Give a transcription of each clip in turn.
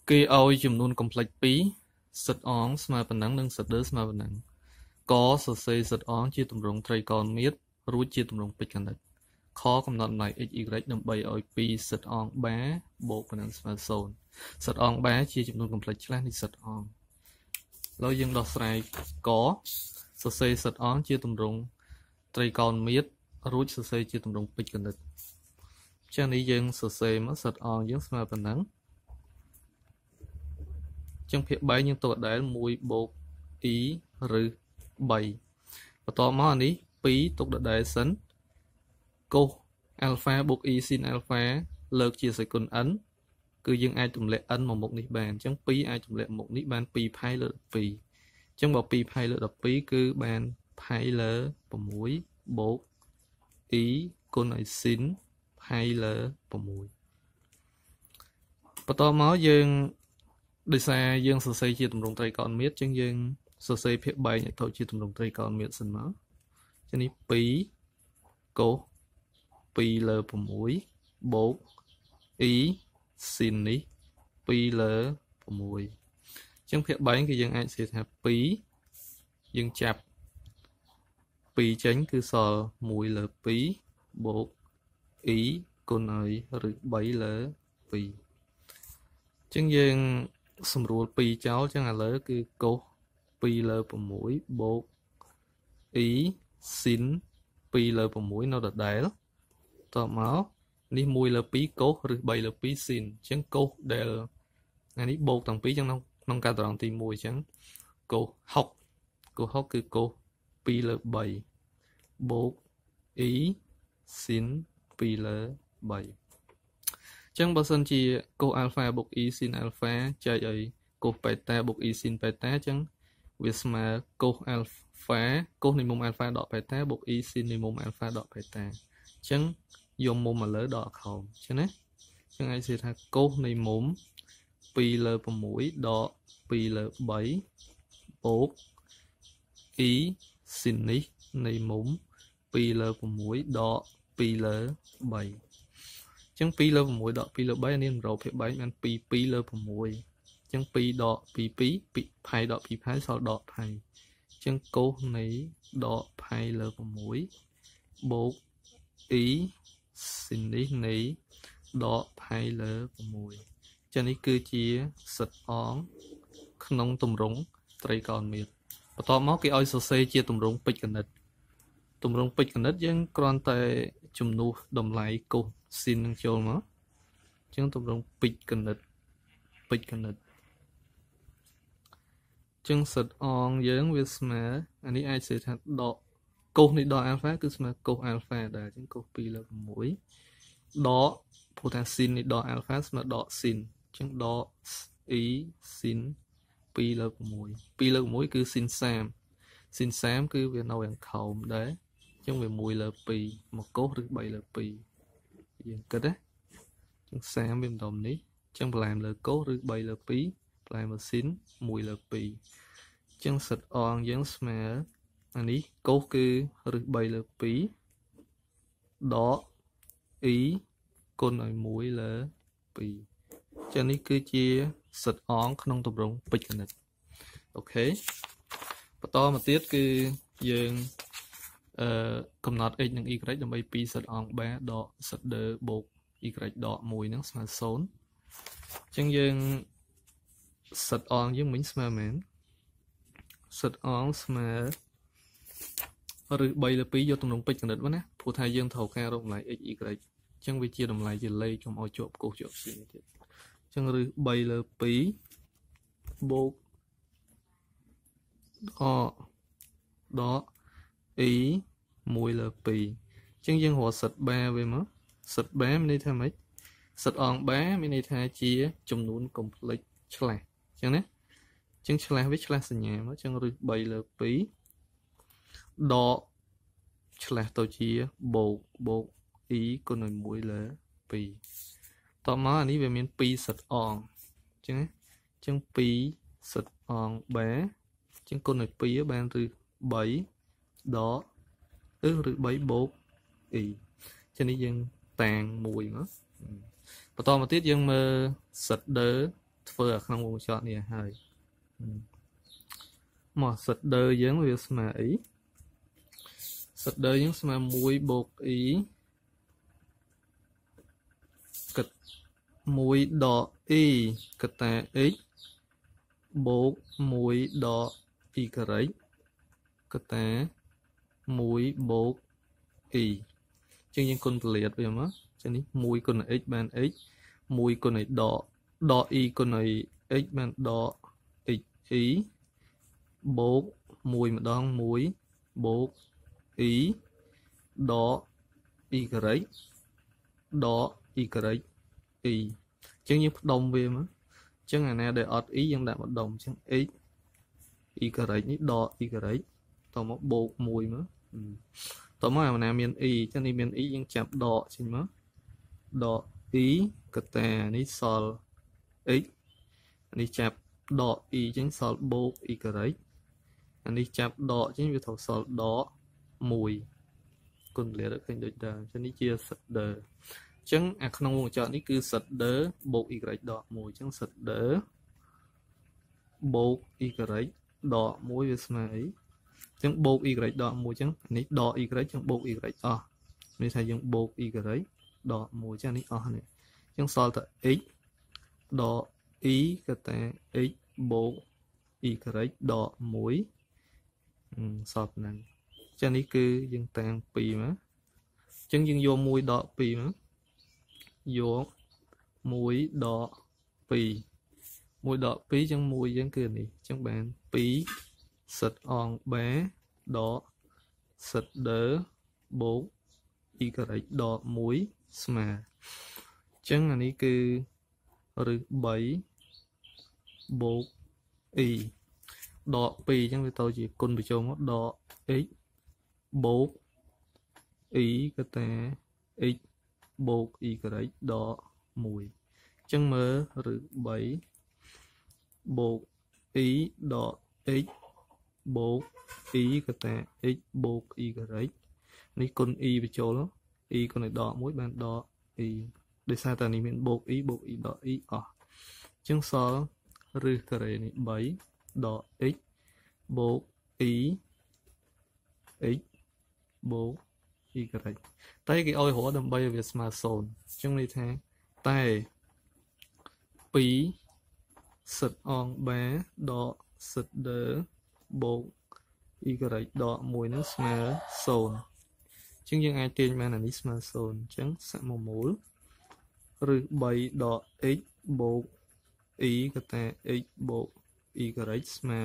គេឲ្យចំនួន complex 2 សិតអងស្មើប៉ុណ្ណឹងនិងសិតដឺស្មើប៉ុណ្ណឹងកសរសេរសិតអងជាទម្រង់ត្រីកោណមៀតរួចជាទម្រង់ពេជ្រកណិតខកំណត់តម្លៃ x y ដើម្បីឲ្យ2សិតអងបាបូកប៉ុណ្ណឹងស្មើ0សិតអងបាជាចំនួន complex ឆ្លាស់នៃសិតអងឥឡូវយើងដោះស្រាយកសរសេរសិតអងជាទម្រង់ត្រីកោណមៀតរួចសរសេរជាទម្រង់ពេជ្រកណិតចា៎នេះយើងសរសេរមកសិតអងយើងស្មើប៉ុណ្ណឹងចឹងភាគ3យើងទុកដដែល1បូក e ឬ3បន្តមកអានេះ2ទុកដដែលសិនកូស alpha បូក e sin alpha លើកជាសេគុណ n គឺយើងអាចទម្លាក់ n មកមុខនេះបានអញ្ចឹង2អាចទម្លាក់មុខនេះបាន2ផាយលើ12អញ្ចឹងបើ2ផាយលើ12គឺបានផាយលើ6បូក e គុណឲ្យ sin ផាយលើ6បន្តមកយើងដោយសារយើងសរសេរជាទម្រង់ត្រីកោណមៀតអញ្ចឹងយើងសរសេរភាគបែងឲ្យទៅជាទម្រង់ត្រីកោណមៀតសិនមកចឹងនេះ2កូស2លើ6បូក e sin នេះ2លើ6អញ្ចឹងភាគបែងគឺយើងអាចសរសេរថា2យើងចាប់2ចេញគឺសល់1លើ2បូក e គុណឲ្យឬ3លើ2អញ្ចឹងយើងសម្រួល2ចោលចឹងឥឡូវគឺកូស2លើ6បូក e sin 2លើ6នៅដដែលតមកនេះ1លើ2កូសឬ3លើ2 sin អញ្ចឹងកូសដែលថ្ងៃនេះបូកទាំងពីរចឹងក្នុងកាតារងទី1អញ្ចឹងកូស60កូស60គឺកូស2លើ3បូក e sin 2លើ3ចឹងបើសិនជាកូស alpha បូក e sin alpha ចែកឲ្យកូស beta បូក e sin beta ចឹងវាស្មើកូស alpha កូសនៃមុំ alpha ដក beta បូក e sin នៃមុំ alpha ដក beta ចឹងយកមុំមកលើដកខោមចឹងណាចឹងអាចនិយាយថាកូសនៃមុំ2លើ6ដក2លើ3បូក e sin នេះនៃមុំ2លើ6ដក2លើ3ចឹង2លើ6ដក2លើ3នេះរកភាគបែងបាន2លើ6ចឹង2ដក2ផាយដក2ផាយសល់ដកផាយចឹងកូសនៃដកផាយលើ6បូក e sin នេះនៃដកផាយលើ6ចឹងនេះគឺជាសិតអងក្នុងទម្រង់ត្រីកោណមៀតបន្តមកគេឲ្យសរសេរជាទម្រង់ពេជ្រកណិតទម្រង់ពេជ្រកណិតយើងគ្រាន់តែជំនួសតម្លៃកូស sin នឹងចូលមកចឹងទម្រង់ពេជ្រកណិតចឹងសិតអងយើងវាស្មើអានេះអាចនិយាយថាដកកូសនៃដក alpha គឺស្មើកូស alpha ដែរចឹងកូស2លើ6ដកព្រោះថា sin នៃដក alpha ស្មើដក sin ចឹងដក e sin 2លើ6 2លើ6គឺ sin 30 sin 30គឺវានៅខាងខោមដែរចឹងវា1លើ2មកកូសឬ3លើ2យើងគិតណាចឹង30វាម្ដុំនេះចឹងបន្លែមលើកូសឬ3លើ2បន្លែមលើ sin 1លើ2ចឹងសិតអងយើងស្មើអានេះកូសគឺឬ3លើ2ដក e គុណឲ្យ1លើ2ចឹងនេះគឺជាសិតអងក្នុងទម្រង់ពេជ្រកណិតអូខេបន្តមកទៀតគឺយើងកំណត់ x និង y ដើម្បី2សិតអងបាដកសិតដឺបូក y ដក1ហ្នឹងស្មើ0អញ្ចឹងយើងសិតអងយើងមិញស្មើមែនសិតអងស្មើឬ3លើ2យកទម្រង់ពេជ្រកណិតមកណាព្រោះថាយើងត្រូវការរកតម្លៃ x y អញ្ចឹងវាជាតម្លៃជាលេខកុំឲ្យជាប់កូសជាប់ sin ទៀតអញ្ចឹងឬ3លើ2បូកដក e 1លើ2អញ្ចឹងយើងរកសិតបាវាមកសិតបាមានន័យថាម៉េចសិតអងបាមានន័យថាជាចំនួន complex ឆ្លាស់អញ្ចឹងណាអញ្ចឹងឆ្លាស់វាឆ្លាស់សញ្ញាមកអញ្ចឹងឬ3លើ2ដកឆ្លាស់ទៅជាបូក e គុណឲ្យ1លើ2តមកអានេះវាមាន2សិតអងអញ្ចឹងណាអញ្ចឹង2សិតអងបាអញ្ចឹងគុណឲ្យ2បានឬ3ដកឬ3បូក e ចឹងនេះយើងតាំង1មកបន្តមកទៀតយើងមើលសិតដឺធ្វើởក្នុងវងចរនេះហើយមកសិតដឺយើងវាស្មើអីសិតដឺយើងស្មើ1 បូក e គិត1 ដក e កតា x បូក1 ដក y កតា1 បូក e ចឹងយើងគុណពលាតវាមកចឹងនេះ1គុណ x បាន x 1គុណ ដក e គុណ x បានដក x e បូក1ម្ដង1បូក e ដក y ដក y e ចឹងយើងផ្ដុំវាមកចឹងអាណាដែលអត់ e យើងដាក់ម្ដុំចឹង x y នេះដក y តមកបូក1មកតមកអាណាមាន e ចឹងនេះមាន e យើងចាប់ដកចេញមកដក e កតានេះសល់ x នេះចាប់ដក e ចឹងសល់បូក y អានេះចាប់ដកចឹងវាត្រូវសល់ដក1គុណលាតឃើញដូចដើមចឹងនេះជាសិតដឺចឹងអាក្នុងវងចរនេះគឺសិតដឺបូក y ដក1ចឹងសិតដឺបូក y ដក1វាស្មើអីចឹងបូក y ដក1ចឹងនេះដក y ចឹងបូក y អស់នេះថាយើងបូក y ដក1ចឹងនេះអស់នេះចឹងសល់តែ x ដក e កតា x បូក y ដក1សល់ប៉ុណ្ណឹងចឹងនេះគឺយើងតាំង2មកចឹងយើងយក1ដក2មកយក1ដក2 1ដក2ចឹង1យើងគឺនេះចឹងបាន2សិតអងបាដកសិតដឺបូក y ដក1ស្មើចឹងអានេះគឺឬ3បូក e ដក2ចឹងវាទៅជាគុណបញ្ចូលមកដក x បូក e កតា x បូក y ដក1ចឹងមើលឬ3បូក e ដក x បូក e កតា x បូក y នេះគុណ e បញ្ចូល e គុណឲ្យដក1បានដក e ដោយសារតែនេះមានបូក e បូក e ដក e អស់ចឹងសល់ឬការ៉េនេះ3ដក x បូក e x បូក y តែគេឲ្យរកដើម្បីឲ្យវាស្មើ0ចឹងន័យថាតែ2សិតអងបាដកសិតដឺបូក y ដក1នឹងស្មើ0ចឹងយើងអាចទាញបានអានេះស្មើ0ចឹងសមមូលឬ3ដក x បូក e កតា x បូក y ស្មើ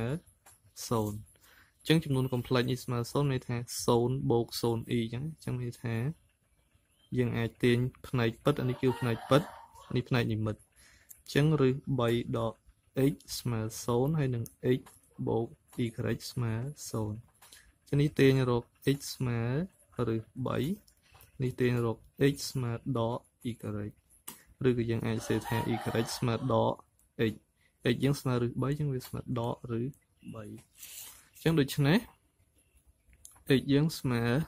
0ចឹងចំនួន complex នេះស្មើ0ន័យថា0បូក 0e ចឹងន័យថាយើងអាចទាញផ្នែកពិតអានេះគឺផ្នែកពិតនេះផ្នែកនិមិត្តចឹងឬ3ដក x ស្មើ0ហើយនឹង x បូក y ស្មើ0ចឹងនេះទាញរក x ស្មើឬ3នេះទាញរក x ស្មើដក y ឬក៏យើងអាចសេថា y ស្មើដក x យើងស្មើឬ3ចឹងវាស្មើដកឬ3ចឹងដូច្នេះ x យើងស្មើ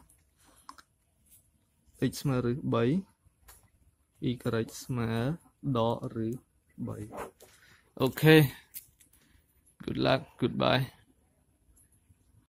x ស្មើឬ3 y ស្មើដកឬ3 Okay good luck goodbye